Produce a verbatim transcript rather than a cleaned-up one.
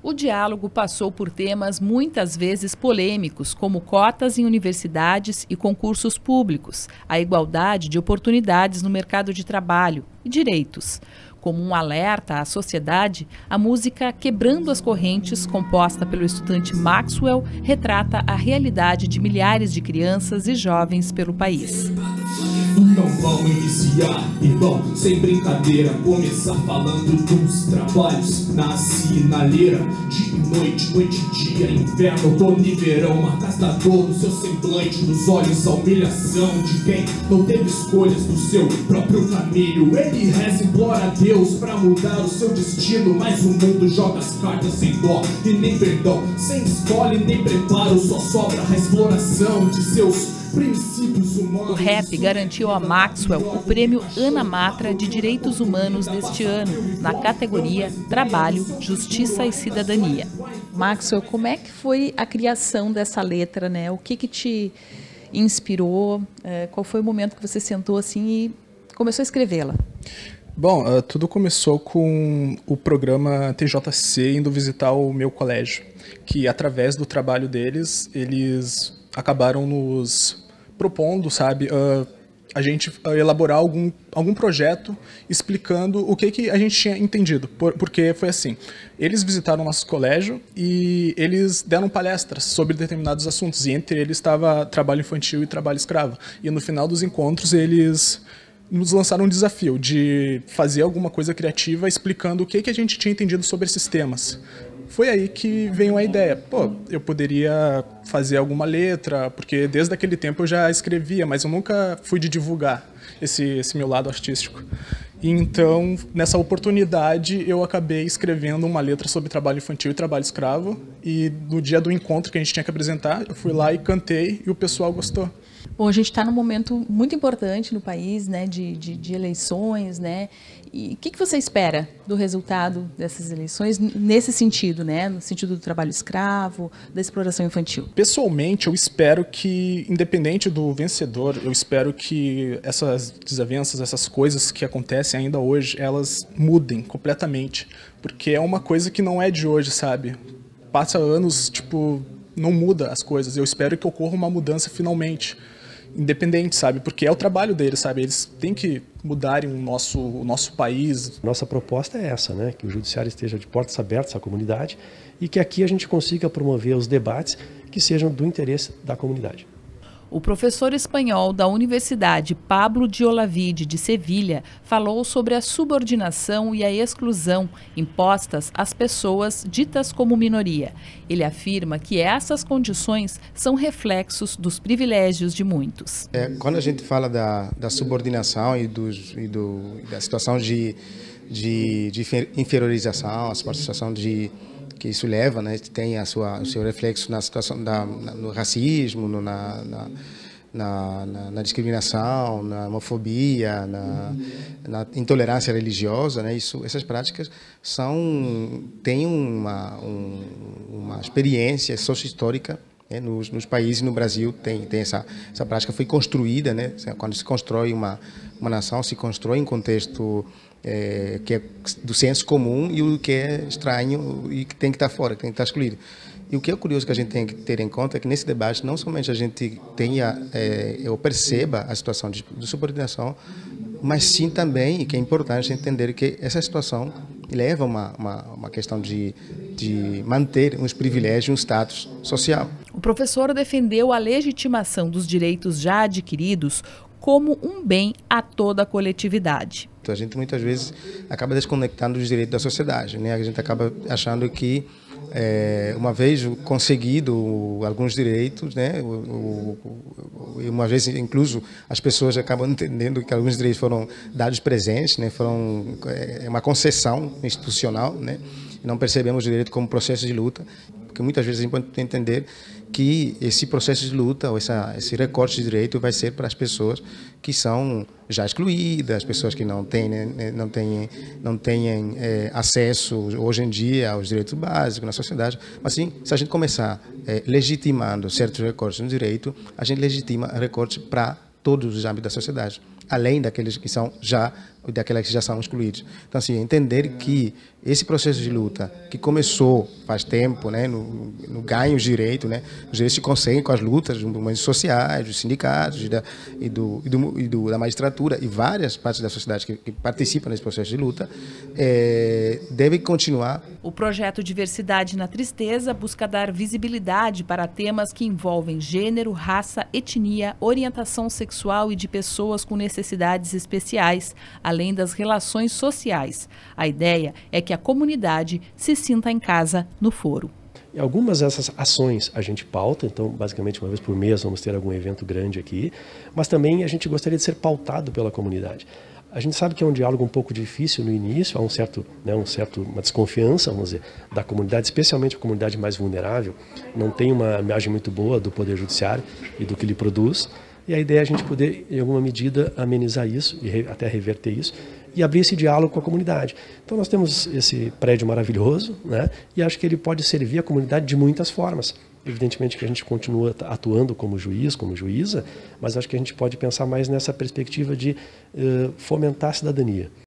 O diálogo passou por temas muitas vezes polêmicos, como cotas em universidades e concursos públicos, a igualdade de oportunidades no mercado de trabalho e direitos. Como um alerta à sociedade, a música Quebrando as Correntes, composta pelo estudante Maxwell, retrata a realidade de milhares de crianças e jovens pelo país. Então vamos iniciar, então, sem brincadeira, começar falando dos trabalhos na sinaleira. Dia e noite, noite e dia, inverno, outono e verão, marcas da dor no seu semblante, nos olhos a humilhação de quem não teve escolhas do seu próprio caminho. Ele reza, implora a Deus pra mudar o seu destino, mas o mundo joga as cartas sem dó e nem perdão, sem escolha e nem preparo, só sobra a exploração de seus princípios humanos. O rap garantiu a Maxwell o prêmio Ana Matra de Direitos Humanos deste ano, na categoria Trabalho, Justiça e Cidadania. Maxwell, como é que foi a criação dessa letra, né? O que que te inspirou? Qual foi o momento que você sentou assim e começou a escrevê-la? Bom, uh, tudo começou com o programa T J C indo visitar o meu colégio, que através do trabalho deles, eles acabaram nos propondo, sabe, uh, a gente uh, elaborar algum, algum projeto explicando o que, que a gente tinha entendido, por, porque foi assim, eles visitaram o nosso colégio e eles deram palestras sobre determinados assuntos, e entre eles estava trabalho infantil e trabalho escravo, e no final dos encontros eles nos lançaram um desafio de fazer alguma coisa criativa explicando o que, que a gente tinha entendido sobre esses temas. Foi aí que veio a ideia, pô, eu poderia fazer alguma letra, porque desde aquele tempo eu já escrevia, mas eu nunca fui de divulgar esse, esse meu lado artístico. E então, nessa oportunidade, eu acabei escrevendo uma letra sobre trabalho infantil e trabalho escravo, e no dia do encontro que a gente tinha que apresentar, eu fui lá e cantei, e o pessoal gostou. Bom, a gente está num momento muito importante no país, né, de, de, de eleições, né? E o que, que você espera do resultado dessas eleições nesse sentido, né? No sentido do trabalho escravo, da exploração infantil? Pessoalmente, eu espero que, independente do vencedor, eu espero que essas desavenças, essas coisas que acontecem ainda hoje, elas mudem completamente, porque é uma coisa que não é de hoje, sabe? Passa anos, tipo, não muda as coisas. Eu espero que ocorra uma mudança finalmente. Independente, sabe? Porque é o trabalho deles, sabe? Eles têm que mudarem o nosso, o nosso país. Nossa proposta é essa, né? Que o judiciário esteja de portas abertas à comunidade e que aqui a gente consiga promover os debates que sejam do interesse da comunidade. O professor espanhol da Universidade Pablo de Olavide de Sevilha falou sobre a subordinação e a exclusão impostas às pessoas ditas como minoria. Ele afirma que essas condições são reflexos dos privilégios de muitos. É, quando a gente fala da, da subordinação e, dos, e do, da situação de, de, de inferiorização, a situação de que isso leva, né, tem a sua, o seu reflexo na situação da, na, no racismo, no, na, na, na, na, na discriminação, na homofobia, na, na intolerância religiosa, né, isso, essas práticas são, têm uma, um, uma experiência socio-histórica, né, nos, nos países, no Brasil tem, tem essa, essa prática, foi construída, né, quando se constrói uma, uma nação, se constrói em contexto É, que é do senso comum e o que é estranho e que tem que estar fora, que tem que estar excluído. E o que é curioso que a gente tem que ter em conta é que nesse debate não somente a gente tenha é, ou perceba a situação de, de subordinação, mas sim também, e que é importante entender que essa situação leva a uma, uma, uma questão de, de manter uns privilégios, um status social. O professor defendeu a legitimação dos direitos já adquiridos como um bem a toda a coletividade. A gente muitas vezes acaba desconectando os direitos da sociedade, né? A gente acaba achando que é, uma vez conseguido alguns direitos, né? O, o, uma vez incluso as pessoas acabam entendendo que alguns direitos foram dados presentes, né? Foram é uma concessão institucional, né? E não percebemos o direito como processo de luta, porque muitas vezes a gente pode entender que esse processo de luta, ou essa, esse recorte de direito vai ser para as pessoas que são já excluídas, as pessoas que não têm, né, não têm, não têm é, acesso hoje em dia aos direitos básicos na sociedade. Mas sim, se a gente começar é, legitimando certos recortes no direito, a gente legitima recortes para todos os âmbitos da sociedade. além daqueles que são já daquelas que já são excluídos. Então, assim, entender que esse processo de luta, que começou faz tempo, né, no, no ganho de direito, né, os direitos se conseguem com as lutas dos movimentos sociais, dos sindicatos e, da, e, do, e, do, e do, da magistratura e várias partes da sociedade que, que participam nesse processo de luta, é, deve continuar. O projeto Diversidade na Tristeza busca dar visibilidade para temas que envolvem gênero, raça, etnia, orientação sexual e de pessoas com necessidades especiais, além das relações sociais. A ideia é que a comunidade se sinta em casa no foro. E algumas dessas ações a gente pauta, então basicamente uma vez por mês vamos ter algum evento grande aqui, mas também a gente gostaria de ser pautado pela comunidade. A gente sabe que é um diálogo um pouco difícil no início, há um certo, né, um certo, uma desconfiança, vamos dizer, da comunidade, especialmente a comunidade mais vulnerável, não tem uma imagem muito boa do Poder Judiciário e do que ele produz, e a ideia é a gente poder, em alguma medida, amenizar isso e re, até reverter isso e abrir esse diálogo com a comunidade. Então nós temos esse prédio maravilhoso, né, e acho que ele pode servir a comunidade de muitas formas. Evidentemente que a gente continua atuando como juiz, como juíza, mas acho que a gente pode pensar mais nessa perspectiva de uh, fomentar a cidadania.